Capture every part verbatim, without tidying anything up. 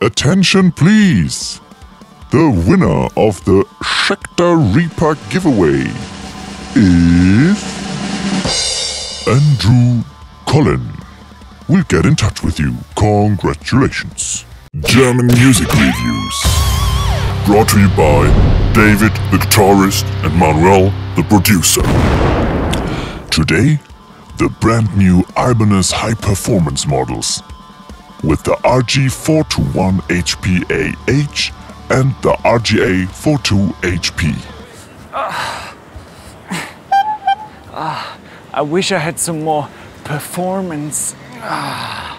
Attention please! The winner of the Schecter Reaper giveaway is Andrew Collin. We'll get in touch with you. Congratulations. German music reviews. Brought to you by David, the guitarist, and Manuel, the producer. Today, the brand new Ibanez high performance models with the R G four twenty-one H P A H and the R G A forty-two H P. Uh, uh, I wish I had some more performance. Uh.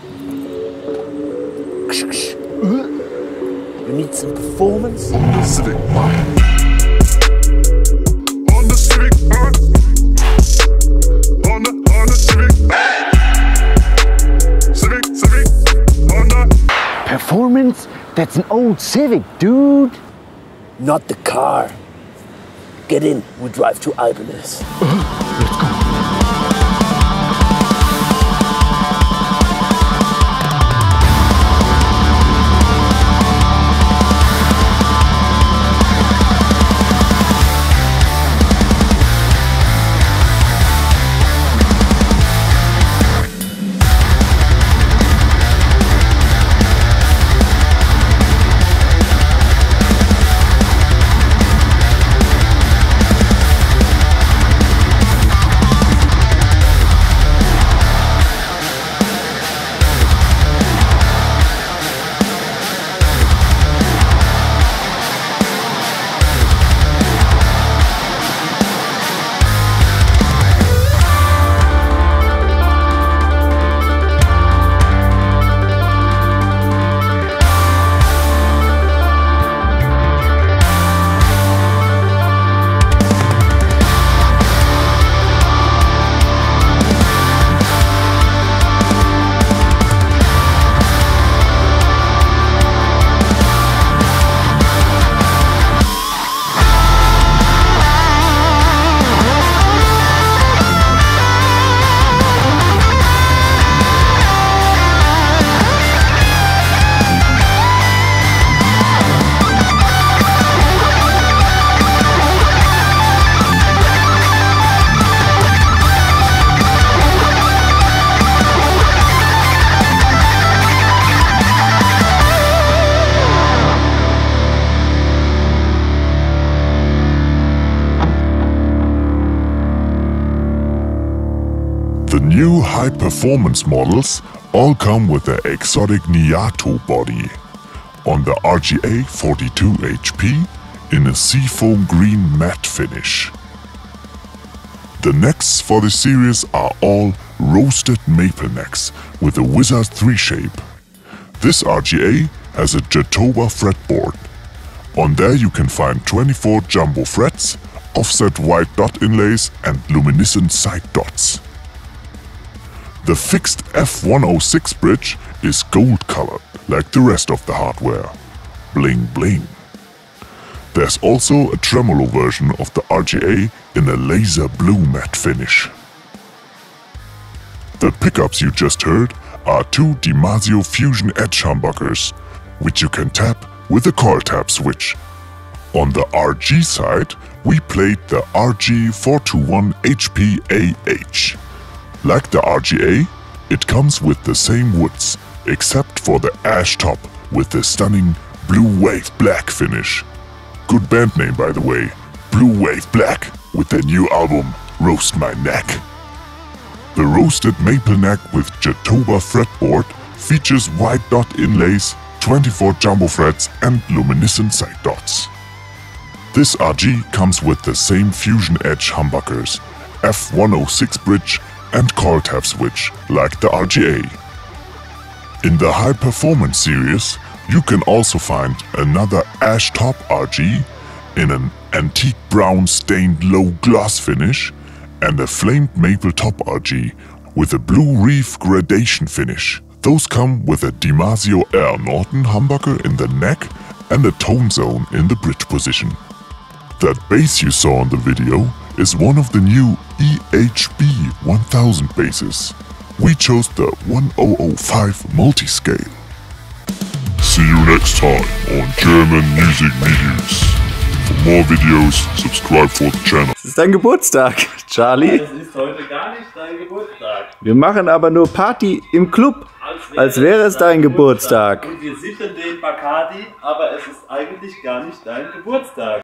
You need some performance? On the Civic Map. On the Civic Map. On the, on the Civic Map. Civic, Civic, Honda. Performance? That's an old Civic, dude. Not the car. Get in, we drive to Ibanez. Uh, let's go. The new high-performance models all come with the exotic Niato body on the R G A forty-two H P in a seafoam green matte finish. The necks for the series are all roasted maple necks with a Wizard three shape. This R G A has a Jatoba fretboard. On there you can find twenty-four jumbo frets, offset white dot inlays and luminescent side dots. The fixed F one oh six bridge is gold colored, like the rest of the hardware. Bling bling. There's also a tremolo version of the R G A in a laser blue matte finish. The pickups you just heard are two DiMarzio Fusion Edge humbuckers, which you can tap with a coil tap switch. On the R G side, we played the R G four twenty-one H P A H. Like the R G A, it comes with the same woods, except for the ash top with the stunning Blue Wave Black finish. Good band name, by the way, Blue Wave Black, with their new album, Roast My Neck. The roasted maple neck with Jatoba fretboard features white dot inlays, twenty-four jumbo frets and luminescent side dots. This R G comes with the same Fusion Edge humbuckers, F one oh six bridge and coil tap switch, like the R G A. In the High Performance series, you can also find another ash top R G in an antique brown stained low gloss finish and a flamed maple top R G with a blue reef gradation finish. Those come with a DiMarzio Air Norton humbucker in the neck and a tone zone in the bridge position. That bass you saw in the video is one of the new E H B one thousand basses. We chose the ten oh five multi-scale. See you next next time on German Music Videos. For more videos, subscribe for the channel. Es ist dein Geburtstag, Charlie. Das ist heute gar nicht dein Geburtstag. Wir machen aber nur Party im Club, als wäre es dein Geburtstag. Und wir sichern den Bacardi, aber es ist eigentlich gar nicht dein Geburtstag.